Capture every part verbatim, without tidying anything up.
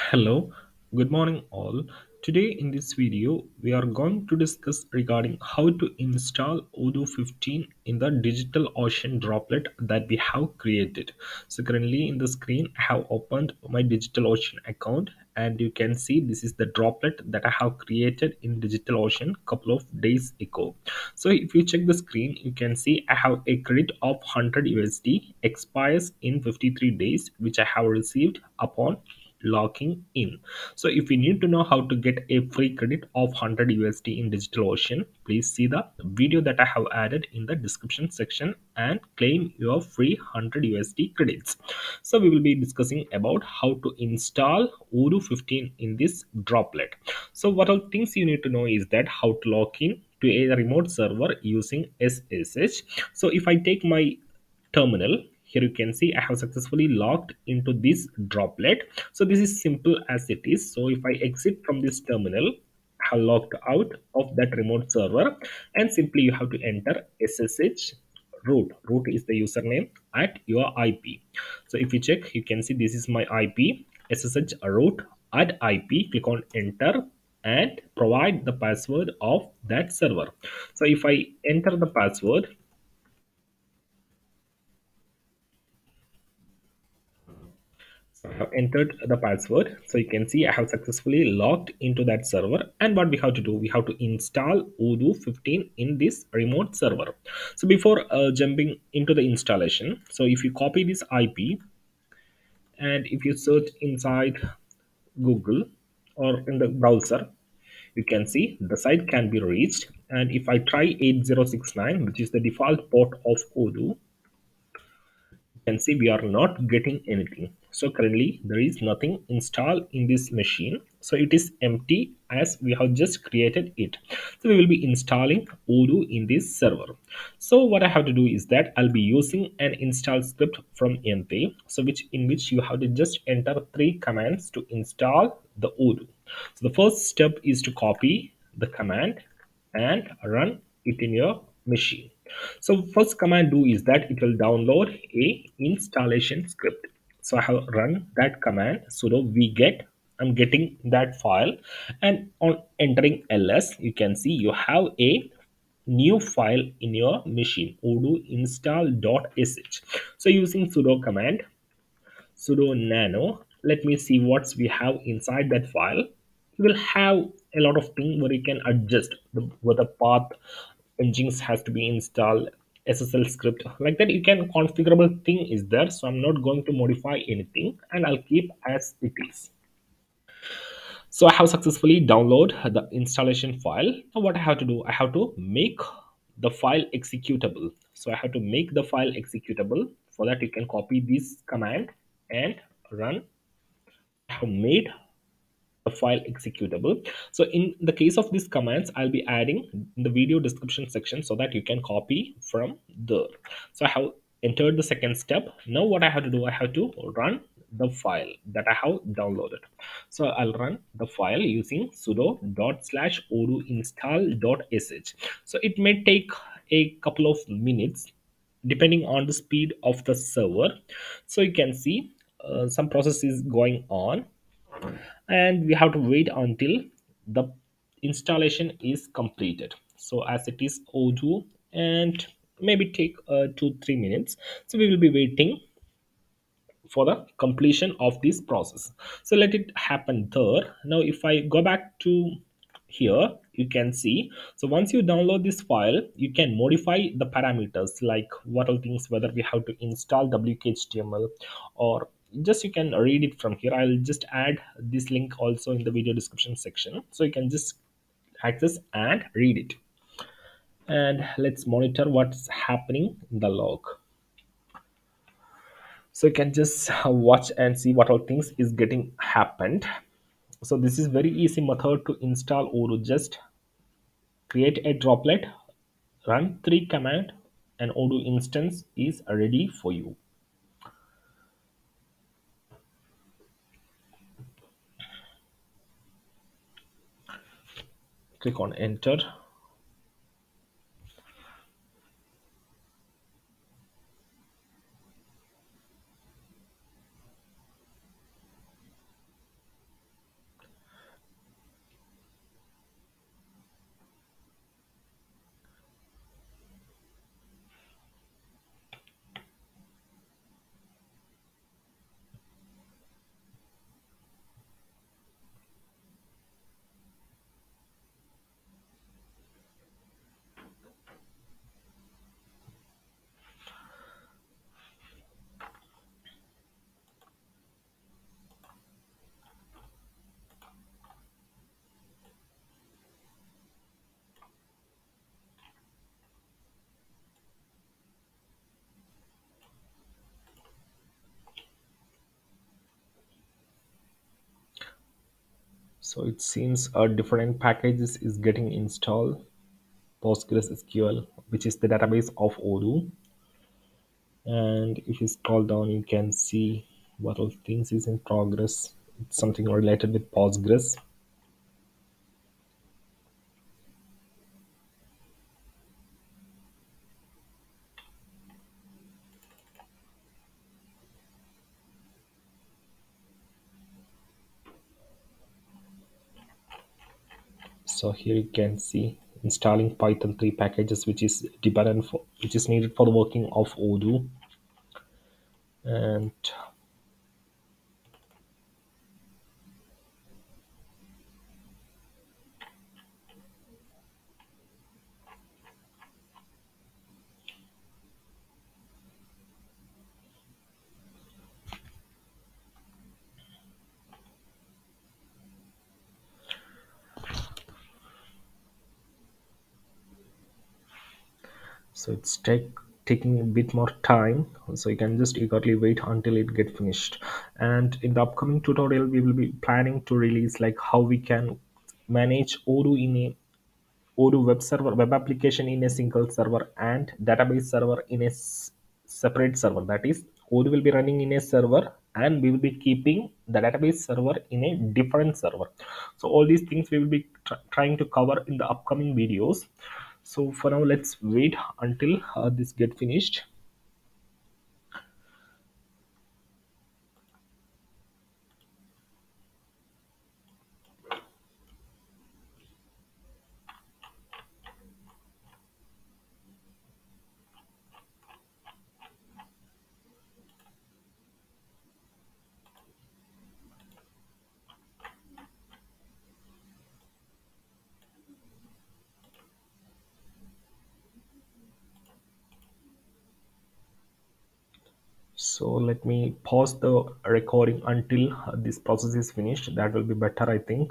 Hello, good morning all. Today in this video, we are going to discuss regarding how to install Odoo fifteen in the DigitalOcean droplet that we have created. So currently in the screen, I have opened my DigitalOcean account and you can see this is the droplet that I have created in DigitalOcean couple of days ago. So if you check the screen, you can see I have a credit of one hundred U S D expires in fifty-three days, which I have received upon logging in. So if you need to know how to get a free credit of one hundred U S D in DigitalOcean, please see the video that I have added in the description section and claim your free one hundred U S D credits. So we will be discussing about how to install Odoo fifteen in this droplet. So what all things you need to know is that how to log in to a remote server using S S H. So if I take my terminal, here you can see I have successfully logged into this droplet. So this is simple as it is. So if I exit from this terminal, I have logged out of that remote server, and simply you have to enter S S H root. Root is the username at your I P. So if you check, you can see this is my I P, S S H root at I P. Click on enter and provide the password of that server. So if I enter the password, I have entered the password. So you can see I have successfully logged into that server. And what we have to do, we have to install Odoo fifteen in this remote server. So before uh, jumping into the installation, so if you copy this I P and if you search inside Google or in the browser, you can see the site can be reached. And if I try eight zero six nine, which is the default port of Odoo, can see we are not getting anything. So currently there is nothing installed in this machine, so it is empty as we have just created it. So we will be installing Odoo in this server. So what I have to do is that I'll be using an install script from Yente, so which in which you have to just enter three commands to install the Odoo. So the first step is to copy the command and run it in your machine. So first command do is that it will download a installation script. So I have run that command sudo wget. I'm getting that file, and on entering ls, you can see you have a new file in your machine, odoo install.sh. So using sudo command sudo nano, let me see what we have inside that file. You will have a lot of things where you can adjust the where the path engines has to be installed, S S L script like that. You can configurable thing is there, so I'm not going to modify anything and I'll keep as it is. So I have successfully download the installation file. Now what I have to do, I have to make the file executable. So I have to make the file executable. For that you can copy this command and run. I have made the file executable. So in the case of these commands, I'll be adding in the video description section so that you can copy from there. So I have entered the second step. Now what I have to do, I have to run the file that I have downloaded. So I'll run the file using sudo dot slash odoo install dot sh. So it may take a couple of minutes depending on the speed of the server. So you can see uh, some process is going on, and we have to wait until the installation is completed. So as it is Odoo, and maybe take uh, two three minutes, so we will be waiting for the completion of this process. So let it happen there. Now if I go back to here, you can see, so once you download this file, you can modify the parameters like what all things, whether we have to install W K H T M L or just you can read it from here. I'll just add this link also in the video description section, so you can just access and read it. And let's monitor what's happening in the log. So you can just watch and see what all things is getting happened. So this is very easy method to install Odoo. Just create a droplet, run three command, and Odoo instance is ready for you. Click on enter. So it seems a different packages is getting installed. PostgreSQL, which is the database of Odoo. And if you scroll down, you can see what all things is in progress. It's something related with Postgres. So here you can see installing Python three packages, which is dependent for, which is needed for the working of Odoo. And so it's take taking a bit more time, so you can just eagerly wait until it get finished. And in the upcoming tutorial we will be planning to release like how we can manage Odoo in a Odoo web server, web application in a single server, and database server in a s- separate server. That is, Odoo will be running in a server, and we will be keeping the database server in a different server. So all these things we will be tr- trying to cover in the upcoming videos. So for now, let's wait until uh, this get finished. So let me pause the recording until uh, this process is finished. That will be better, I think.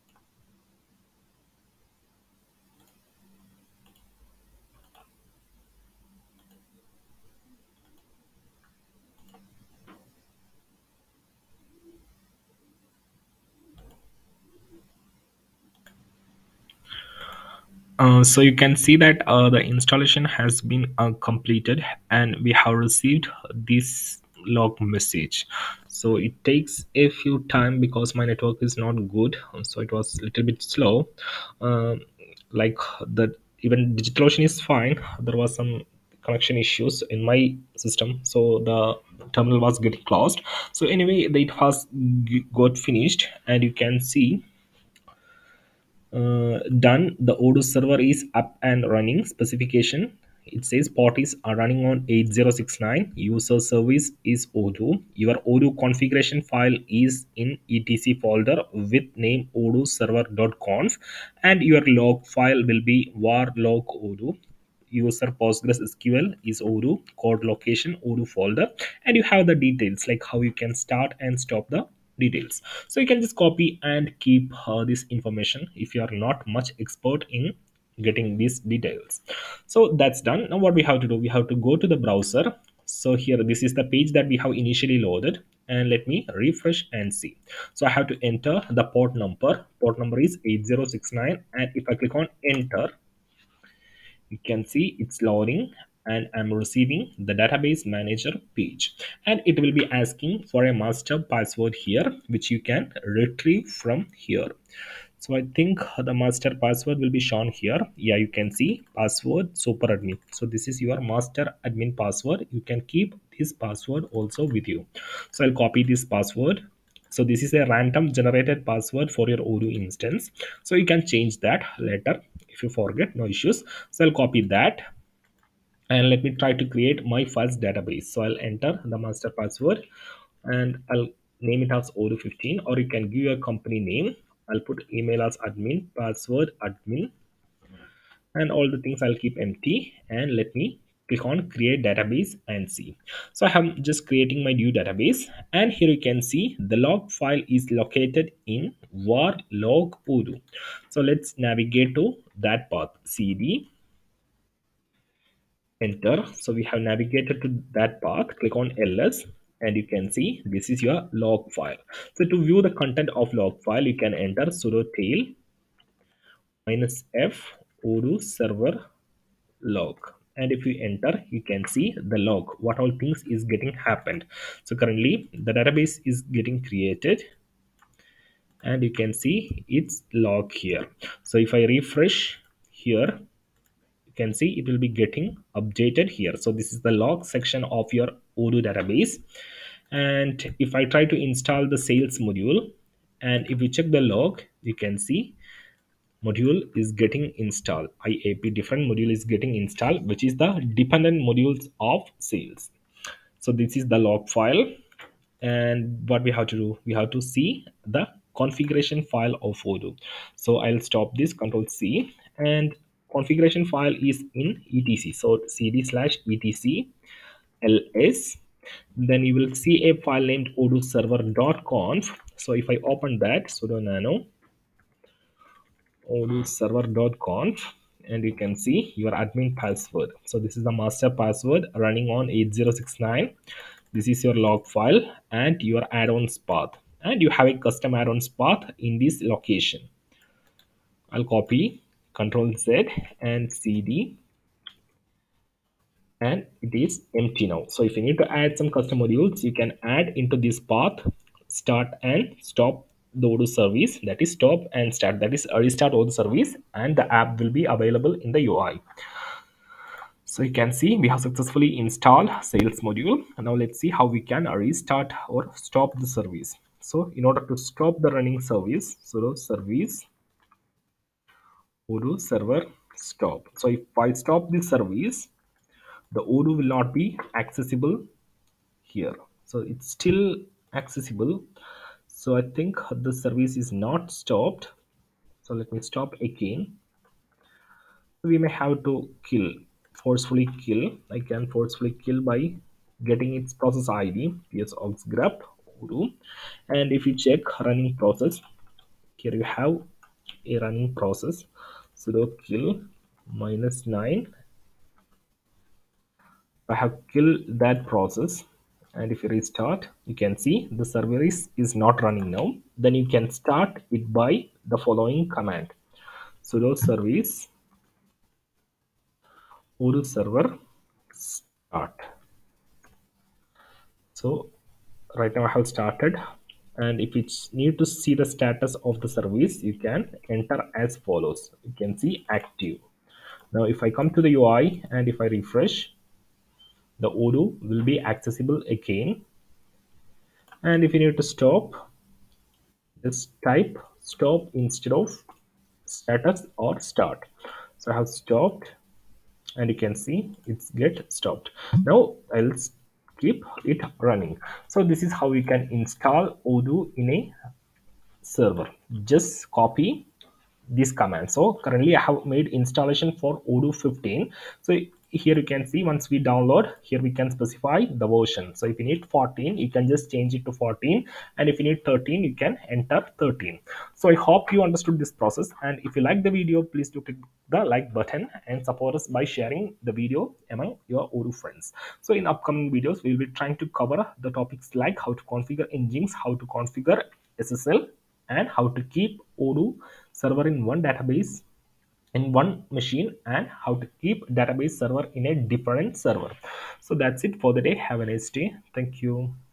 Uh, so you can see that uh, the installation has been uh, completed, and we have received this log message. So it takes a few time because my network is not good, so it was a little bit slow. Um like the even DigitalOcean is fine. There was some connection issues in my system, so the terminal was getting closed. So anyway, it has g- got finished, and you can see uh, done. The Odoo server is up and running. Specification, it says port is uh, running on eight zero six nine. User service is Odoo. Your Odoo configuration file is in etc folder with name odoo server.conf, and your log file will be var log odoo. User PostgreSQL is Odoo, code location Odoo folder, and you have the details like how you can start and stop the details. So you can just copy and keep uh, this information if you are not much expert in getting these details. So that's done. Now what we have to do, we have to go to the browser. So here, this is the page that we have initially loaded, and let me refresh and see. So I have to enter the port number. Port number is eight zero six nine, and if I click on enter, you can see it's loading, and I'm receiving the database manager page, and it will be asking for a master password here, which you can retrieve from here. So I think the master password will be shown here. Yeah, you can see password super admin. So this is your master admin password. You can keep this password also with you. So I'll copy this password. So this is a random generated password for your Odoo instance. So you can change that later if you forget, no issues. So I'll copy that, and let me try to create my first database. So I'll enter the master password, and I'll name it as Odoo fifteen, or you can give your company name. I'll put email as admin, password admin, and all the things I'll keep empty, and let me click on create database and see. So I'm just creating my new database, and here you can see the log file is located in var log odoo. So let's navigate to that path, cd, enter. So we have navigated to that path, click on ls. and you can see this is your log file. So to view the content of log file, you can enter sudo tail minus f odoo server log, and if you enter, you can see the log, what all things is getting happened. So currently the database is getting created, and you can see its log here. So if I refresh here, you can see it will be getting updated here. So this is the log section of your odoo database. And if I try to install the sales module, and if you check the log, you can see module is getting installed. I A P different module is getting installed, which is the dependent modules of sales. So this is the log file, and what we have to do, we have to see the configuration file of odoo. So I'll stop this, control C, and configuration file is in etc. So cd slash etc ls, then you will see a file named odoo server.conf. So if I open that, sudo nano odoo server.conf, and you can see your admin password. So this is the master password running on eight zero six nine. This is your log file and your add-ons path, and you have a custom add-ons path in this location. I'll copy, control Z and cd, and it is empty now. So if you need to add some custom modules, you can add into this path, start and stop the odoo service, that is stop and start, that is restart odoo service, and the app will be available in the U I. So you can see we have successfully installed sales module. And now let's see how we can restart or stop the service. So in order to stop the running service, sudo service odoo server stop. So if I stop the service, the odoo will not be accessible here. So it's still accessible. So I think the service is not stopped. So let me stop again. We may have to kill, forcefully kill. I can forcefully kill by getting its process id ps aux grep odoo. And if you check running process, here you have a running process, sudo kill minus nine. I have killed that process, and if you restart, you can see the service is not running now. Then you can start it by the following command, sudo service odoo server start. So right now I have started, and if you need to see the status of the service, you can enter as follows. You can see active. Now if I come to the U I and if I refresh, the odoo will be accessible again. And if you need to stop, just type stop instead of status or start. So I have stopped, and you can see it's get stopped. Now I'll keep it running. So this is how we can install odoo in a server. Just copy this command. So currently I have made installation for odoo fifteen. So here you can see, once we download, here we can specify the version. So if you need fourteen, you can just change it to fourteen, and if you need thirteen, you can enter thirteen. So I hope you understood this process, and if you like the video, please do click the like button and support us by sharing the video among your odoo friends. So in upcoming videos, we will be trying to cover the topics like how to configure engines, how to configure S S L, and how to keep odoo server in one database in one machine, and how to keep database server in a different server. So that's it for the day. Have a nice day. Thank you.